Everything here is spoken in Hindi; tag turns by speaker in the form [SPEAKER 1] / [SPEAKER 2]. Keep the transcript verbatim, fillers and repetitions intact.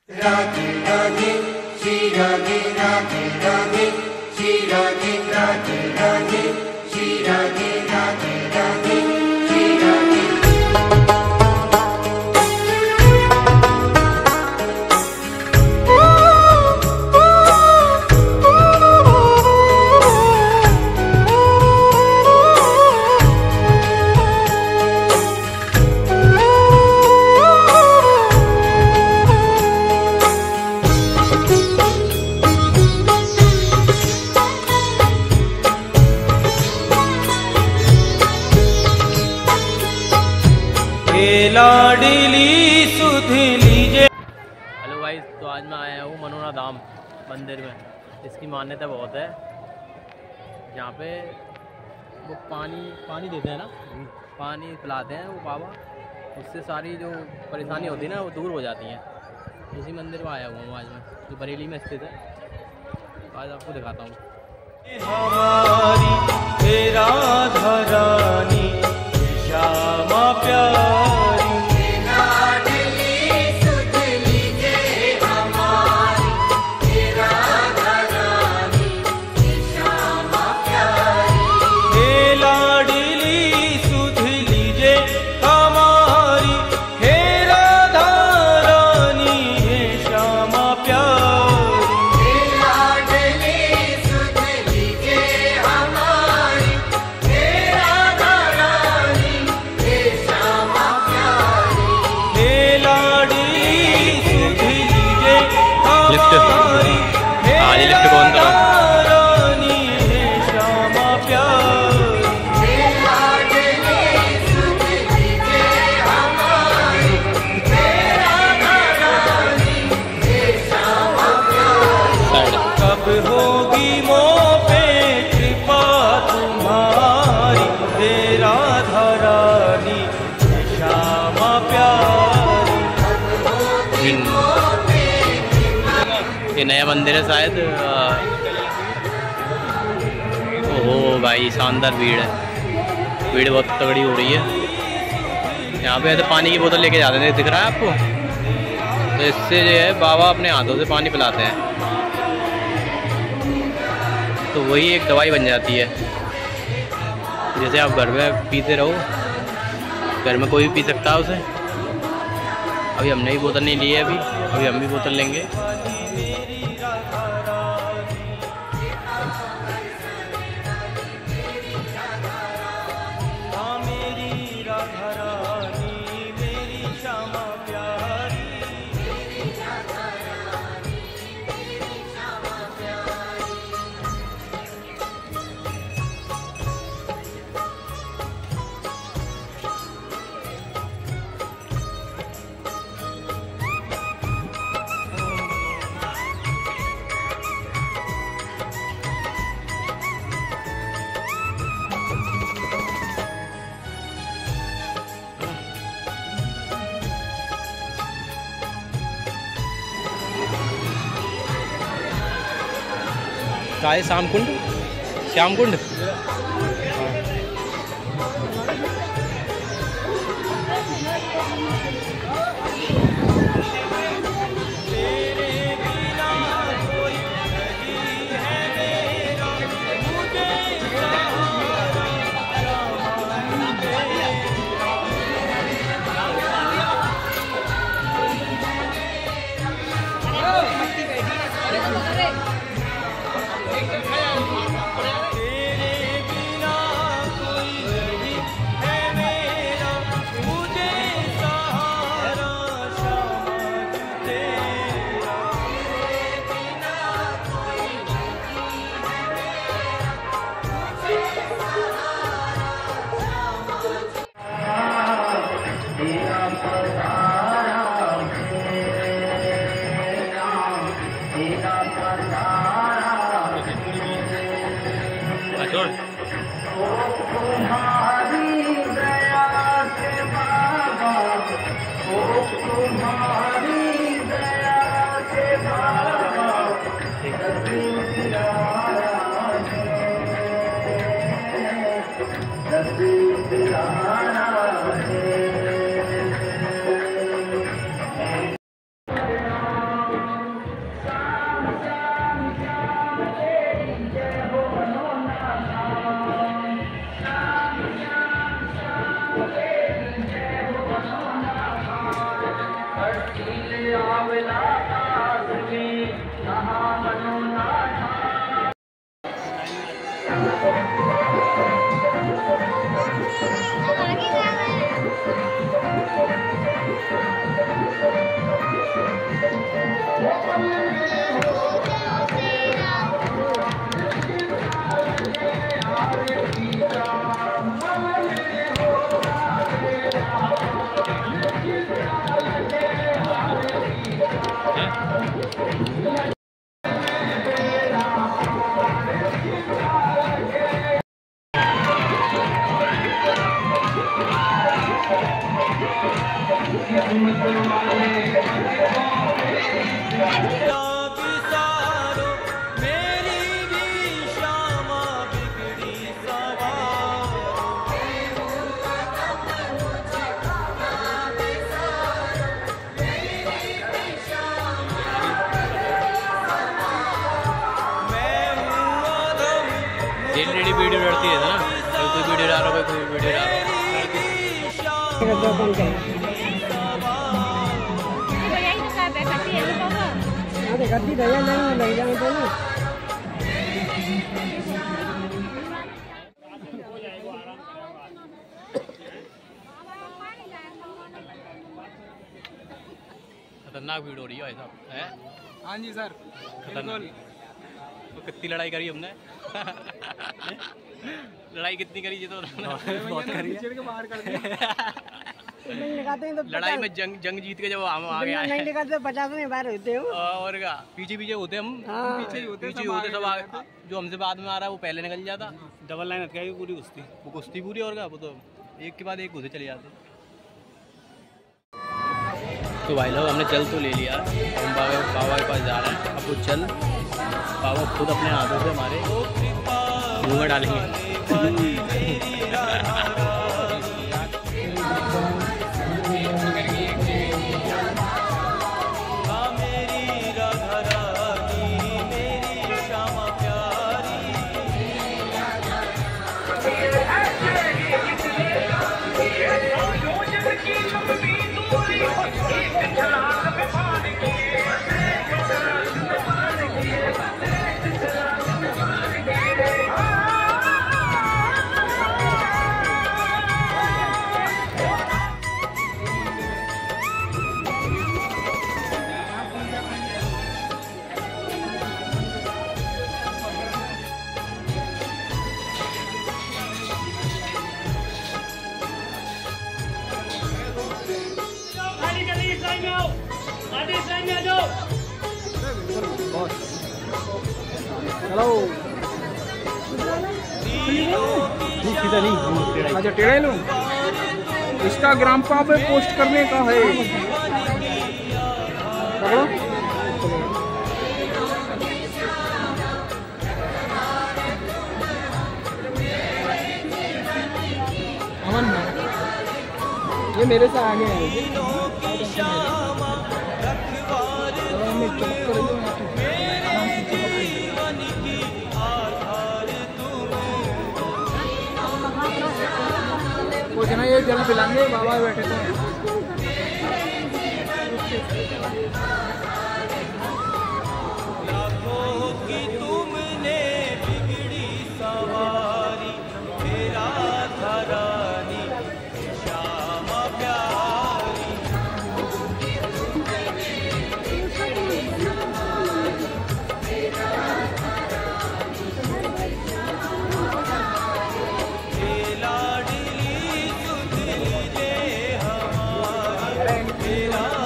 [SPEAKER 1] राधे राधे श्री राधे राधे राधे श्री राधे राधे राधे श्री राधे राधे राधे श्री राधे।
[SPEAKER 2] लाडली सुध लीजिए। हेलो भाई, तो आज मैं आया हूँ मनोरा धाम मंदिर में। इसकी मान्यता बहुत है। यहाँ पे वो पानी पानी देते हैं ना, पानी पिलाते हैं वो बाबा, उससे सारी जो परेशानी होती है ना वो दूर हो जाती हैं। उसी मंदिर में आया हुआ हूँ आज मैं, जो बरेली में स्थित है। आज आपको दिखाता हूँ। हमारी राधा रानी श्यामा प्यारी, लिफ्ट हाँ ये लिफ्ट कौन करा? कब होगी मोह पे कृपा तुम्हारी, तेरा रानी श्यामा प्यारी। ये नया मंदिर है शायद। ओहो भाई, शानदार भीड़ है, भीड़ बहुत तगड़ी हो रही है। यहाँ पे ऐसे पानी की बोतल लेके जाते हैं, दिख रहा है आपको? तो इससे जो है बाबा अपने हाथों से पानी पिलाते हैं, तो वही एक दवाई बन जाती है। जैसे आप घर में पीते रहो, घर में कोई भी पी सकता है उसे। अभी हमने भी बोतल नहीं ली है, अभी अभी हम भी बोतल लेंगे। काय श्याम कुंड, श्याम कुंड। डेली वीडियो डरती है ना, कोई कोई वीडियो डाल रहा है, कोई वीडियो डाल रहा है। खतरनाक भीड़ हो रही है भाई साहब, है?
[SPEAKER 3] हाँ जी सर,
[SPEAKER 2] खतरनाक। तो कितनी लड़ाई करी हमने? लड़ाई कितनी करी? ये तो बहुत करी है।
[SPEAKER 3] बाहर कर दिया।
[SPEAKER 2] लड़ाई में जंग जंग जीत के जब हम आ गए
[SPEAKER 4] नहीं निकालते पचास में बाहर होते हो।
[SPEAKER 2] और क्या पीछे पीछे होते हम,
[SPEAKER 3] पीछे ही होते,
[SPEAKER 2] पीछे होते सब आगे। जो हमसे बाद में आ रहा है वो पहले निकल जाता।
[SPEAKER 3] डबल लाइन अटकाई पूरी कुश्ती,
[SPEAKER 2] वो कुश्ती पूरी। और क्या वो तो एक के बाद एक घुसे चले जाते। तो भाई लोग हमने जल तो ले लिया, हम बाबा बाबा के पास जा रहे हैं। अब वो जल बाबा खुद अपने हाथों से हमारे मुँह में डालेंगे।
[SPEAKER 3] अच्छा टेढ़े लूं, इसका ग्राम पाव पे पोस्ट करने का है। पकड़ो। अमन ये मेरे से आगे है। कुछ ना ये जल पिलाएंगे, बाबा बैठे थे।
[SPEAKER 2] लाडली सुन लीजिए हमारी